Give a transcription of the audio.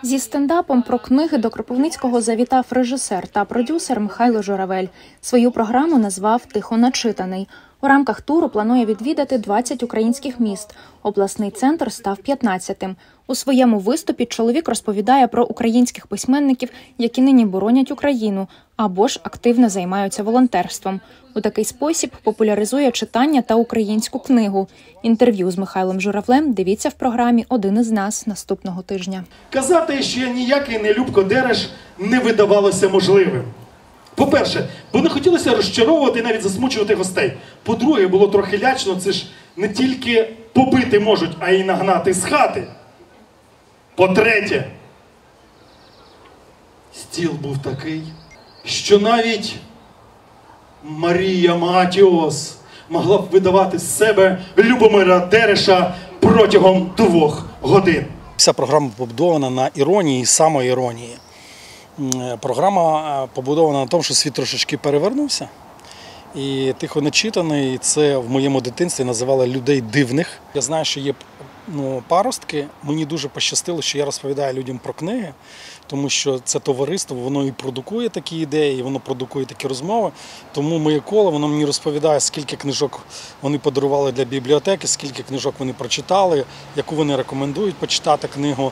Зі стендапом про книги до Кропивницького завітав режисер та продюсер Михайло Журавель. Свою програму назвав «Тихо начитаний». У рамках туру планує відвідати 20 українських міст. Обласний центр став 15-тим. У своєму виступі чоловік розповідає про українських письменників, які нині боронять Україну, або ж активно займаються волонтерством. У такий спосіб популяризує читання та українську книгу. Інтерв'ю з Михайлом Журавлем дивіться в програмі «Один із нас» наступного тижня. Казати, що я ніякий не Любко Дереш, не видавалося можливим. По-перше, бо не хотілося розчаровувати і навіть засмучувати гостей. По-друге, було трохи лячно, це ж не тільки побити можуть, а й нагнати з хати. По-третє, стіл був такий, що навіть Марія Матіос могла б видавати з себе Любомира Дереша протягом 2 годин. Вся програма побудована на іронії і самоіронії. Програма побудована на тому, що світ трошечки перевернувся. І «Тихо начитаний» – це в моєму дитинстві називали людей дивних. Я знаю, що є паростки. Мені дуже пощастило, що я розповідаю людям про книги, тому що це товариство, воно і продукує такі ідеї, і воно продукує такі розмови. Тому моє коло, воно мені розповідає, скільки книжок вони подарували для бібліотеки, скільки книжок вони прочитали, яку вони рекомендують почитати книгу.